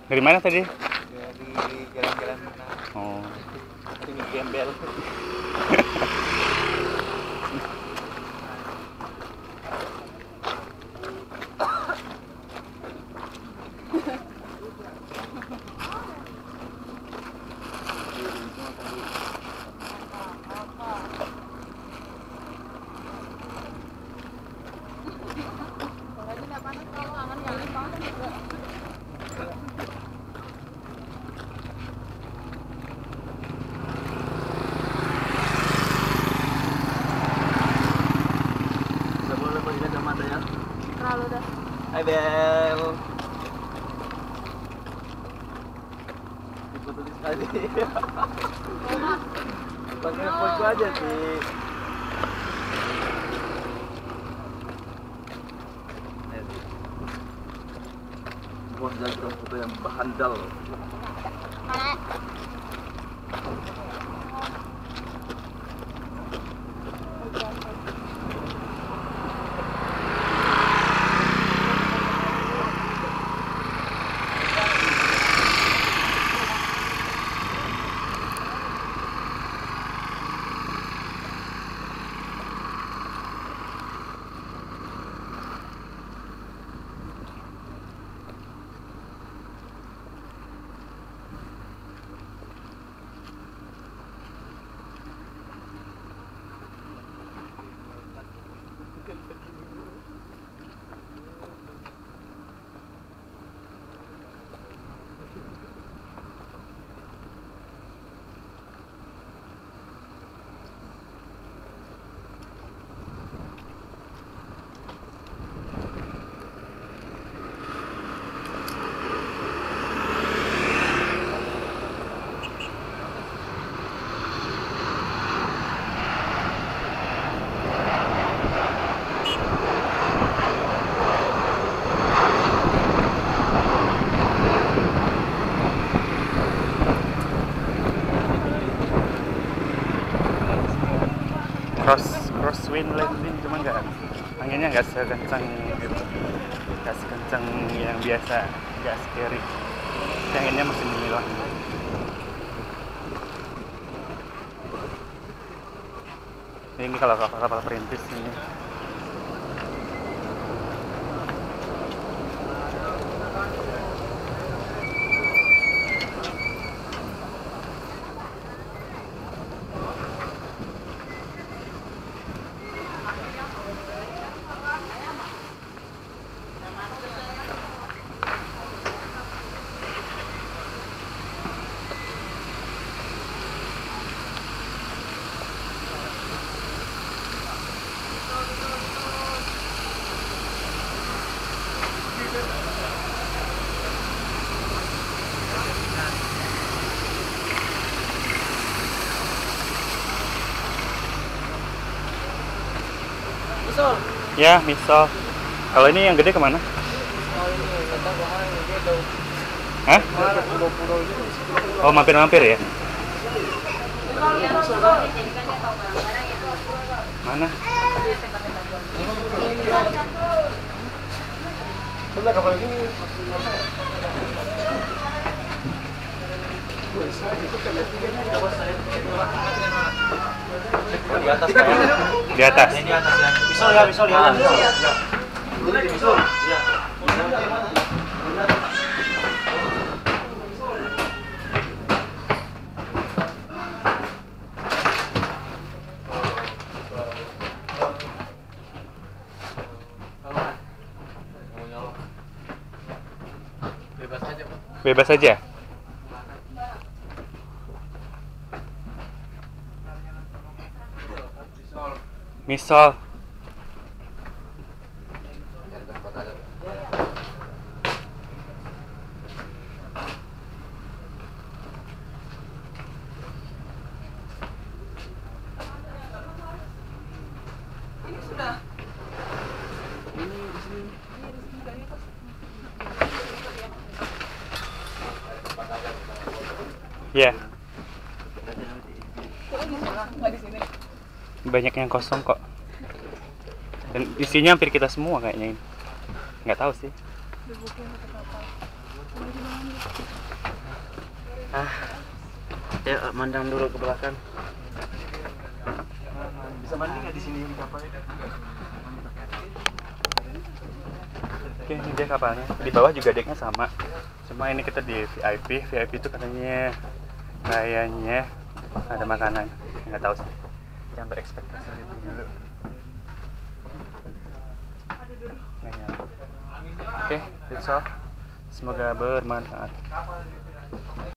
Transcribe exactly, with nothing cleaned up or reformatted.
Dari mana tadi? Dari jalan-jalan mana? Oh. Ini gembel. Terlalu dah. Hai Bel. Ikut tulis sekali. Pakai foto aja sih. Bos dan foto yang berhandal. Mana? cross crosswind landing, cuma nggak anginnya nggak sekencang gitu, nggak sekencang yang biasa, nggak scary. Anginnya masih memilah. Ini kalau kapal-kapal perintis ini. Misal. Ya, misal. Kalau ini yang gede kemana? Oh ini kata bahwa dia jauh. Hah? Pulau-pulau itu. Oh, mampir-mampir ya? Mana? Sebelah kapal ini. Di atas ya. Di atas. Di atas ya. Misal ya, misal ya. Boleh di misal. Ya. Bebas aja, Pak. Bebas aja. Misal. Ini sudah. Ini di sini. Ya, Nggak di sini. banyak yang kosong kok. Dan isinya hampir kita semua kayaknya ini. Nggak tahu sih. Di booking satu kapal. Ah, ya mandang dulu ke belakang. Bisa mandi nggak di sini di kapal itu? Oke, ini dia kapalnya. Di bawah juga deknya sama. Cuma ini kita di V I P. V I P itu katanya kayaknya ada makanan. Nggak tahu sih. Jangan berekspektasi lebih dulu. Nggak nyala. Oke, that's all. Semoga bermanfaat.